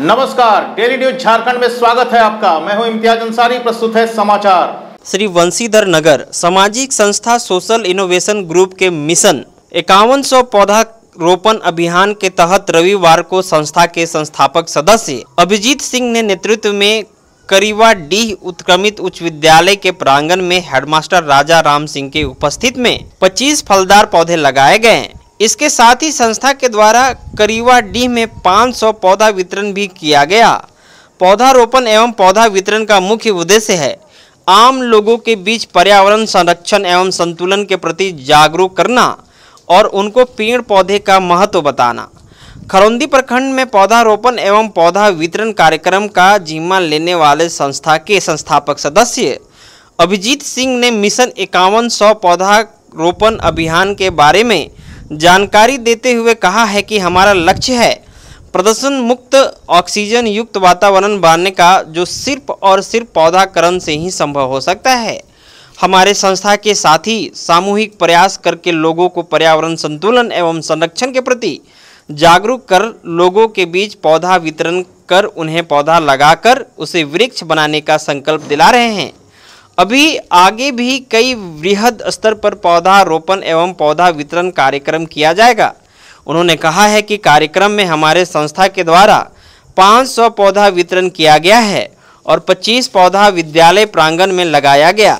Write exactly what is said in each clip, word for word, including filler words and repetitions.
नमस्कार, daily news Jharkhand में स्वागत है आपका। मैं हूं इम्तियाज अंसारी। प्रस्तुत है समाचार। श्री वंशीधर नगर सामाजिक संस्था सोशल इनोवेशन ग्रुप के मिशन इक्यावन सौ पौधा रोपण अभियान के तहत रविवार को संस्था के संस्थापक सदस्य अभिजीत सिंह ने नेतृत्व में करीवाडीह उत्क्रमित उच्च विद्यालय के प्रांगण में हेडमास्टर राजा राम सिंह के उपस्थित में पच्चीस फलदार पौधे लगाए गए। इसके साथ ही संस्था के द्वारा करीवाडीह में पाँच सौ पौधा वितरण भी किया गया। पौधारोपण एवं पौधा वितरण का मुख्य उद्देश्य है आम लोगों के बीच पर्यावरण संरक्षण एवं संतुलन के प्रति जागरूक करना और उनको पेड़ पौधे का महत्व बताना। खरौंदी प्रखंड में पौधारोपण एवं पौधा वितरण कार्यक्रम का जिम्मा लेने वाले संस्था के संस्थापक सदस्य अभिजीत सिंह ने मिशन इक्यावन सौ पौधा रोपण अभियान के बारे में जानकारी देते हुए कहा है कि हमारा लक्ष्य है प्रदूषण मुक्त ऑक्सीजन युक्त वातावरण बनाने का, जो सिर्फ और सिर्फ पौधाकरण से ही संभव हो सकता है। हमारे संस्था के साथी सामूहिक प्रयास करके लोगों को पर्यावरण संतुलन एवं संरक्षण के प्रति जागरूक कर लोगों के बीच पौधा वितरण कर उन्हें पौधा लगाकर उसे वृक्ष बनाने का संकल्प दिला रहे हैं। अभी आगे भी कई वृहद स्तर पर पौधा रोपण एवं पौधा वितरण कार्यक्रम किया जाएगा। उन्होंने कहा है कि कार्यक्रम में हमारे संस्था के द्वारा पाँच सौ पौधा वितरण किया गया है और पच्चीस पौधा विद्यालय प्रांगण में लगाया गया।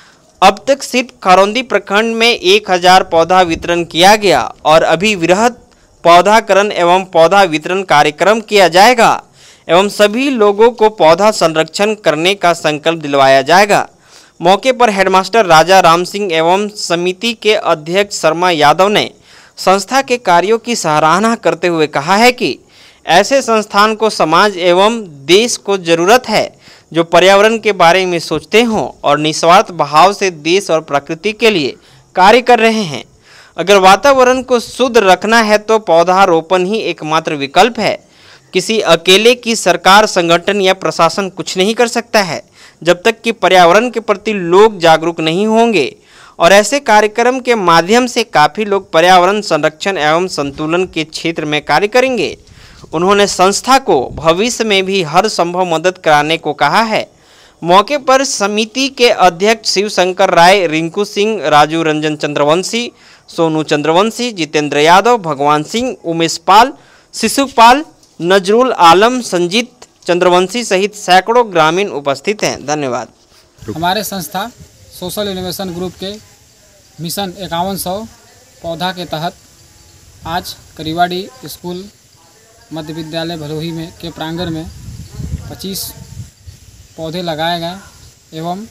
अब तक सिर्फ खरौंदी प्रखंड में एक हज़ार पौधा वितरण किया गया और अभी वृहद पौधाकरण एवं पौधा वितरण कार्यक्रम किया जाएगा एवं सभी लोगों को पौधा संरक्षण करने का संकल्प दिलवाया जाएगा। मौके पर हेडमास्टर राजा राम सिंह एवं समिति के अध्यक्ष शर्मा यादव ने संस्था के कार्यों की सराहना करते हुए कहा है कि ऐसे संस्थान को समाज एवं देश को जरूरत है जो पर्यावरण के बारे में सोचते हों और निस्वार्थ भाव से देश और प्रकृति के लिए कार्य कर रहे हैं। अगर वातावरण को शुद्ध रखना है तो पौधारोपण ही एकमात्र विकल्प है। किसी अकेले की सरकार, संगठन या प्रशासन कुछ नहीं कर सकता है जब तक कि पर्यावरण के प्रति लोग जागरूक नहीं होंगे। और ऐसे कार्यक्रम के माध्यम से काफ़ी लोग पर्यावरण संरक्षण एवं संतुलन के क्षेत्र में कार्य करेंगे। उन्होंने संस्था को भविष्य में भी हर संभव मदद कराने को कहा है। मौके पर समिति के अध्यक्ष शिव शंकर राय, रिंकू सिंह, राजू रंजन चंद्रवंशी, सोनू चंद्रवंशी, जितेंद्र यादव, भगवान सिंह, उमेश पाल, शिशुपाल, नजरुल आलम, संजीत चंद्रवंशी सहित सैकड़ों ग्रामीण उपस्थित हैं। धन्यवाद। हमारे संस्था सोशल इनोवेशन ग्रुप के मिशन इक्यावन सौ पौधा के तहत आज करीवाडीह स्कूल मध्य विद्यालय भलोही में के प्रांगण में पच्चीस पौधे लगाए गए एवं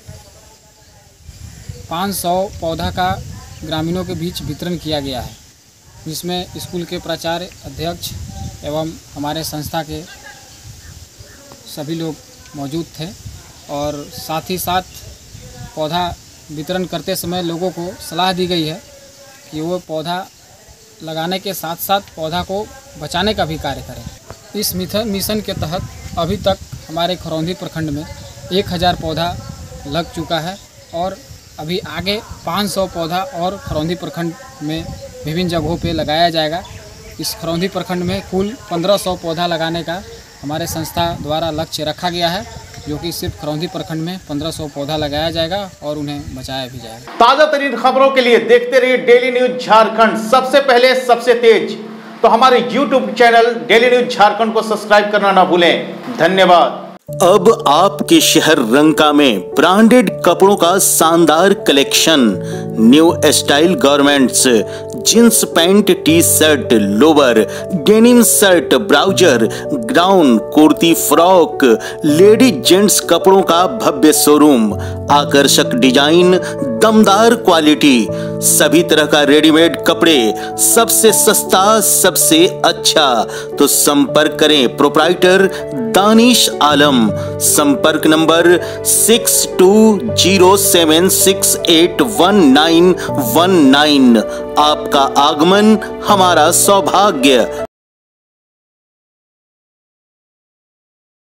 पाँच सौ पौधा का ग्रामीणों के बीच वितरण किया गया है, जिसमें स्कूल के प्राचार्य, अध्यक्ष एवं हमारे संस्था के सभी लोग मौजूद थे। और साथ ही साथ पौधा वितरण करते समय लोगों को सलाह दी गई है कि वो पौधा लगाने के साथ साथ पौधा को बचाने का भी कार्य करें। इस मिशन के तहत अभी तक हमारे खरौंदी प्रखंड में एक हज़ार पौधा लग चुका है और अभी आगे पाँच सौ पौधा और खरौंदी प्रखंड में विभिन्न जगहों पे लगाया जाएगा। इस खरौंदी प्रखंड में कुल पंद्रह सौ पौधा लगाने का हमारे संस्था द्वारा लक्ष्य रखा गया है, जो कि सिर्फ खरौंदी प्रखंड में पंद्रह सौ पौधा लगाया जाएगा और उन्हें बचाया भी जाएगा। ताजा तरीन खबरों के लिए देखते रहिए डेली न्यूज झारखंड, सबसे पहले सबसे तेज। तो हमारे YouTube channel daily news Jharkhand को सब्सक्राइब करना ना भूलें। धन्यवाद। अब आपके शहर रंका में ब्रांडेड कपड़ों का शानदार collection, new style garments, jeans pant, T shirt, lower, denim shirt, browser, gown, kurti, frock, ladies gents कपड़ों का भव्य शोरूम, आकर्षक डिजाइन, दमदार क्वालिटी, सभी तरह का रेडीमेड कपड़े, सबसे सस्ता, सबसे अच्छा। तो संपर्क करें प्रोप्राइटर दानिश आलम। संपर्क number six two zero seven six eight one nine one nine. आपका आगमन हमारा सौभाग्य।